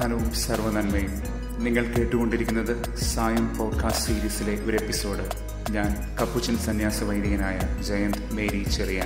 സമാധാനവും സർവ്വനന്മയും. നിങ്ങൾ കേട്ടുകൊണ്ടിരിക്കുന്നത് സായം പോഡ്കാസ്റ്റ് സീരീസിലെ ഒരു എപ്പിസോഡ്. ഞാൻ കപ്പുച്ചൻ സന്യാസ വൈദികനായ ജയന്ത് മേരി ചെറിയാൻ.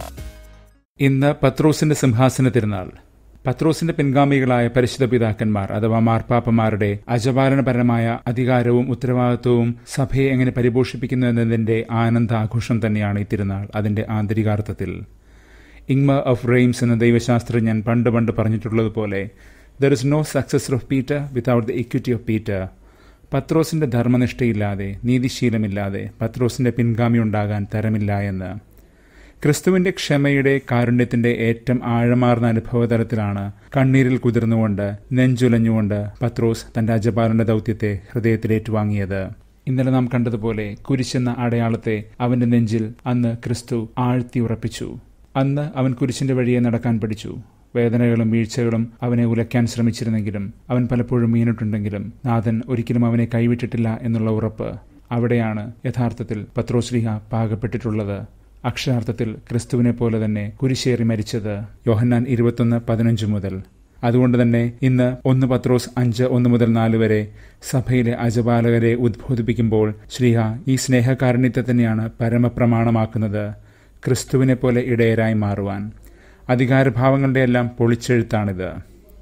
ഇന്ന് പത്രോസിന്റെ സിംഹാസന തിരുനാൾ. പത്രോസിന്റെ പിൻഗാമികളായ പരിശുദ്ധ പിതാക്കന്മാർ അഥവാ മാർപ്പാപ്പമാരുടെ അജപാലനപരമായ അധികാരവും ഉത്തരവാദിത്വവും സഭയെ എങ്ങനെ പരിപോഷിപ്പിക്കുന്നു എന്നതിന്റെ ആനന്ദാഘോഷം തന്നെയാണ് ഈ തിരുനാൾ. അതിന്റെ ആന്തരികാർത്ഥത്തിൽ ഇങ്മർ ഓഫ് റെയിംസ് എന്ന ദൈവശാസ്ത്രജ്ഞൻ പണ്ട് പറഞ്ഞിട്ടുള്ളതുപോലെ, there is no successor of Peter without the equity of Peter. പത്രോസിന്റെ ധർമ്മനിഷ്ഠയില്ലാതെ, നീതിശീലമില്ലാതെ പത്രോസിന്റെ പിൻഗാമി ഉണ്ടാകാൻ തരമില്ല എന്ന്. ക്രിസ്തുവിന്റെ ക്ഷമയുടെ, കാരുണ്യത്തിന്റെ ഏറ്റവും ആഴമാർന്ന അനുഭവതലത്തിലാണ് കണ്ണീരിൽ കുതിർന്നുകൊണ്ട്, നെഞ്ചുലഞ്ഞുകൊണ്ട് പത്രോസ് തന്റെ അജപാലന ദൗത്യത്തെ ഹൃദയത്തിലേറ്റുവാങ്ങിയത്. ഇന്നലെ നാം കണ്ടതുപോലെ കുരിശെന്ന അടയാളത്തെ അവന്റെ നെഞ്ചിൽ അന്ന് ക്രിസ്തു ആഴ്ത്തി ഉറപ്പിച്ചു. അന്ന് അവൻ കുരിശിന്റെ വഴിയെ നടക്കാൻ പഠിച്ചു. വേദനകളും വീഴ്ചകളും അവനെ ഉലയ്ക്കാൻ ശ്രമിച്ചിരുന്നെങ്കിലും, അവൻ പലപ്പോഴും വീണിട്ടുണ്ടെങ്കിലും നാഥൻ ഒരിക്കലും അവനെ കൈവിട്ടിട്ടില്ല എന്നുള്ള ഉറപ്പ്. അവിടെയാണ് യഥാർത്ഥത്തിൽ പത്രോസ്ലീഹ പാകപ്പെട്ടിട്ടുള്ളത്. അക്ഷരാർത്ഥത്തിൽ ക്രിസ്തുവിനെ പോലെ തന്നെ കുരിശേറി മരിച്ചത്. യോഹന്നാൻ 21:15 മുതൽ. അതുകൊണ്ട് തന്നെ ഇന്ന് 1 പത്രോസ് 5:1-4 വരെ സഭയിലെ അജപാലകരെ ഉദ്ബോധിപ്പിക്കുമ്പോൾ ശ്ലീഹ ഈ സ്നേഹകാരുണ്യത്തെ തന്നെയാണ് പരമപ്രമാണമാക്കുന്നത്. ക്രിസ്തുവിനെ പോലെ ഇടയരായി മാറുവാൻ. അധികാരഭാവങ്ങളുടെ എല്ലാം പൊളിച്ചെഴുത്താണിത്.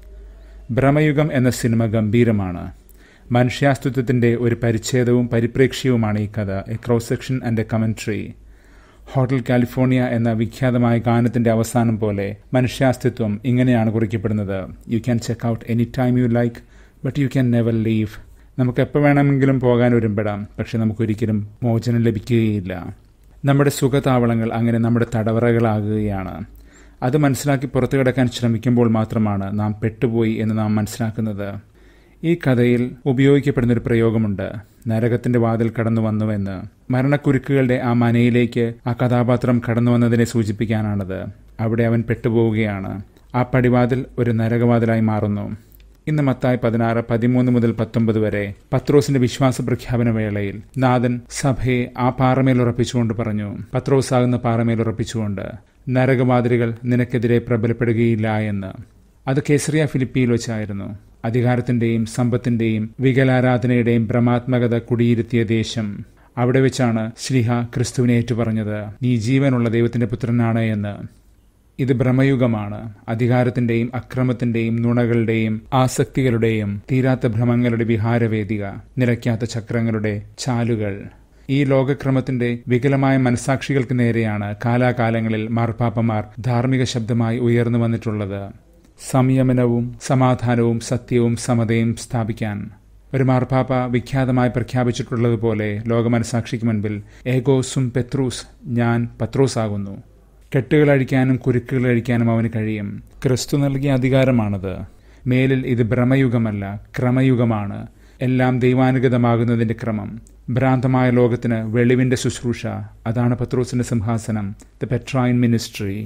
ഭ്രമയുഗം എന്ന സിനിമ ഗംഭീരമാണ്. മനുഷ്യാസ്തിത്വത്തിന്റെ ഒരു പരിച്ഛേദവും പരിപ്രേക്ഷ്യവുമാണ് ഈ കഥ. A cross section and a commentary. Hotel California എന്ന വിഖ്യാതമായ ഗാനത്തിന്റെ അവസാനം പോലെ മനുഷ്യാസ്തിത്വം ഇങ്ങനെയാണ് കുറിക്കപ്പെടുന്നത്: you can check out any time you like, but you can never leave. നമുക്ക് എപ്പോൾ വേണമെങ്കിലും പോകാൻ ഒരുമ്പെടാം, പക്ഷെ നമുക്കൊരിക്കലും മോചനം ലഭിക്കുകയില്ല. നമ്മുടെ സുഖതാവളങ്ങൾ അങ്ങനെ നമ്മുടെ തടവറകളാകുകയാണ്. അത് മനസ്സിലാക്കി പുറത്തു കിടക്കാൻ ശ്രമിക്കുമ്പോൾ മാത്രമാണ് നാം പെട്ടുപോയി എന്ന് നാം മനസ്സിലാക്കുന്നത്. ഈ കഥയിൽ ഉപയോഗിക്കപ്പെടുന്നൊരു പ്രയോഗമുണ്ട്: നരകത്തിന്റെ വാതിൽ കടന്നു വന്നുവെന്ന്. മരണക്കുരുക്കുകളുടെ ആ മനയിലേക്ക് ആ കഥാപാത്രം കടന്നു വന്നതിനെ സൂചിപ്പിക്കാനാണത്. അവിടെ അവൻ പെട്ടുപോവുകയാണ്. ആ പടിവാതിൽ ഒരു നരകവാതിലായി മാറുന്നു. ഇന്ന് മത്തായി 16:13-19 വരെ പത്രോസിന്റെ വിശ്വാസ പ്രഖ്യാപന വേളയിൽ നാഥൻ സഭയെ ആ പാറമേൽ ഉറപ്പിച്ചുകൊണ്ട് പറഞ്ഞു, പത്രോസാകുന്ന പാറമേൽ ഉറപ്പിച്ചുകൊണ്ട്, നരകവാതിലുകൾ നിനക്കെതിരെ പ്രബലപ്പെടുകയില്ല എന്ന്. അത് കേസറിയ ഫിലിപ്പിയിൽ വെച്ചായിരുന്നു. അധികാരത്തിന്റെയും സമ്പത്തിന്റെയും വികലാരാധനയുടെയും ഭ്രമാത്മകത കുടിയിരുത്തിയ ദേശം. അവിടെ വെച്ചാണ് ശ്ലീഹ ക്രിസ്തുവിനെ ഏറ്റുപറഞ്ഞത്, നീ ജീവനുള്ള ദൈവത്തിന്റെ പുത്രനാണ് എന്ന്. ഇത് ഭ്രമയുഗമാണ്. അധികാരത്തിന്റെയും അക്രമത്തിന്റെയും നുണകളുടെയും ആസക്തികളുടെയും തീരാത്ത ഭ്രമങ്ങളുടെ വിഹാരവേദിക, നിലയ്ക്കാത്ത ചക്രങ്ങളുടെ ചാലുകൾ. ഈ ലോകക്രമത്തിന്റെ വികലമായ മനസാക്ഷികൾക്ക് നേരെയാണ് കാലാകാലങ്ങളിൽ മാർപ്പാപ്പമാർ ധാർമ്മിക ശബ്ദമായി ഉയർന്നു വന്നിട്ടുള്ളത്. സംയമനവും സമാധാനവും സത്യവും സമതയും സ്ഥാപിക്കാൻ ഒരു മാർപ്പാപ്പ വിഖ്യാതമായി പ്രഖ്യാപിച്ചിട്ടുള്ളതുപോലെ ലോകമനസാക്ഷിക്ക് മുൻപിൽ ഏഗോ സും പെത്രൂസ്, ഞാൻ പത്രോസാകുന്നു. കെട്ടുകൾ അഴിക്കാനും കുരുക്കുകൾ അഴിക്കാനും അവന് കഴിയും. ക്രിസ്തു നൽകിയ അധികാരമാണത്. മേലിൽ ഇത് ഭ്രമയുഗമല്ല, ക്രമയുഗമാണ്. എല്ലാം ദൈവാനുഗതമാകുന്നതിന്റെ ക്രമം. ഭ്രാന്തമായ ലോകത്തിന് വെളിവിന്റെ ശുശ്രൂഷ, അതാണ് പത്രോസിന്റെ സിംഹാസനം, ദ പെട്രൈൻ മിനിസ്ട്രി.